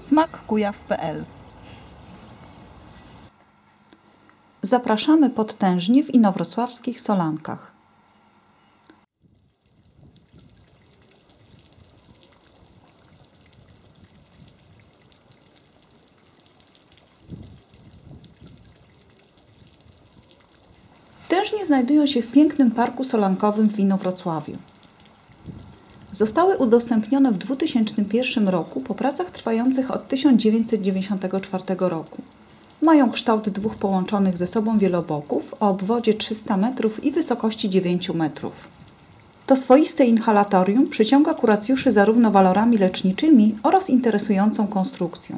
smakkujaw.pl. Zapraszamy pod Tężnie w inowrocławskich Solankach. Tężnie znajdują się w pięknym parku solankowym w Inowrocławiu. Zostały udostępnione w 2001 roku po pracach trwających od 1994 roku. Mają kształt dwóch połączonych ze sobą wieloboków o obwodzie 300 metrów i wysokości 9 metrów. To swoiste inhalatorium przyciąga kuracjuszy zarówno walorami leczniczymi oraz interesującą konstrukcją.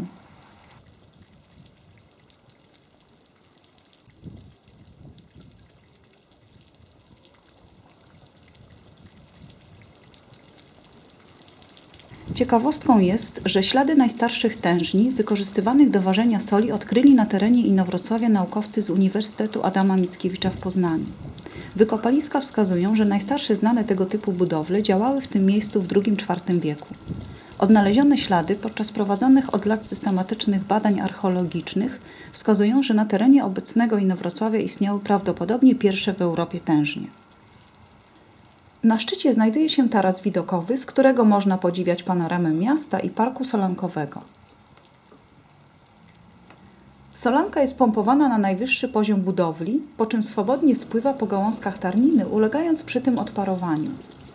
Ciekawostką jest, że ślady najstarszych tężni wykorzystywanych do ważenia soli odkryli na terenie Inowrocławia naukowcy z Uniwersytetu Adama Mickiewicza w Poznaniu. Wykopaliska wskazują, że najstarsze znane tego typu budowle działały w tym miejscu w II-IV wieku. Odnalezione ślady podczas prowadzonych od lat systematycznych badań archeologicznych wskazują, że na terenie obecnego Inowrocławia istniały prawdopodobnie pierwsze w Europie tężnie. Na szczycie znajduje się taras widokowy, z którego można podziwiać panoramę miasta i parku solankowego. Solanka jest pompowana na najwyższy poziom budowli, po czym swobodnie spływa po gałązkach tarniny, ulegając przy tym odparowaniu.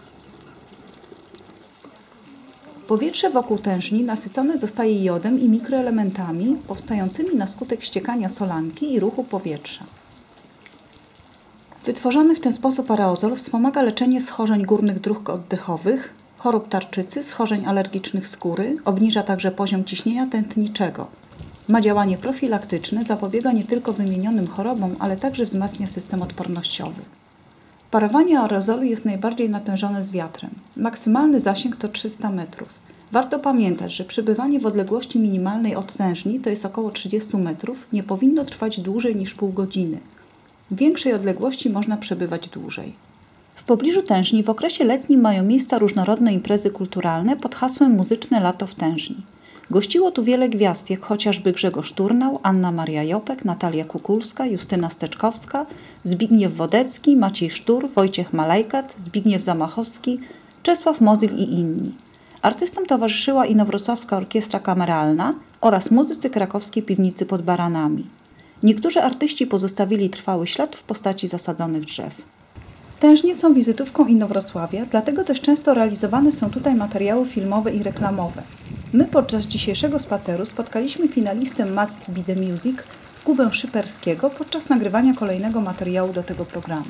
Powietrze wokół tężni nasycone zostaje jodem i mikroelementami powstającymi na skutek ściekania solanki i ruchu powietrza. Wytworzony w ten sposób aerozol wspomaga leczenie schorzeń górnych dróg oddechowych, chorób tarczycy, schorzeń alergicznych skóry, obniża także poziom ciśnienia tętniczego. Ma działanie profilaktyczne, zapobiega nie tylko wymienionym chorobom, ale także wzmacnia system odpornościowy. Parowanie aerozolu jest najbardziej natężone z wiatrem. Maksymalny zasięg to 300 metrów. Warto pamiętać, że przebywanie w odległości minimalnej od tężni, to jest około 30 metrów, nie powinno trwać dłużej niż pół godziny. W większej odległości można przebywać dłużej. W pobliżu tężni w okresie letnim mają miejsca różnorodne imprezy kulturalne pod hasłem Muzyczne lato w Tężni. Gościło tu wiele gwiazd, jak chociażby Grzegorz Turnał, Anna Maria Jopek, Natalia Kukulska, Justyna Steczkowska, Zbigniew Wodecki, Maciej Sztur, Wojciech Malajkat, Zbigniew Zamachowski, Czesław Mozyl i inni. Artystom towarzyszyła Inowrocławska Orkiestra Kameralna oraz muzycy krakowskiej Piwnicy pod Baranami. Niektórzy artyści pozostawili trwały ślad w postaci zasadzonych drzew. Tężnie są wizytówką Inowrocławia, dlatego też często realizowane są tutaj materiały filmowe i reklamowe. My podczas dzisiejszego spaceru spotkaliśmy finalistę Must Be The Music, Kubę Szyperskiego, podczas nagrywania kolejnego materiału do tego programu.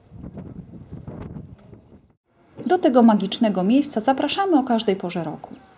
Do tego magicznego miejsca zapraszamy o każdej porze roku.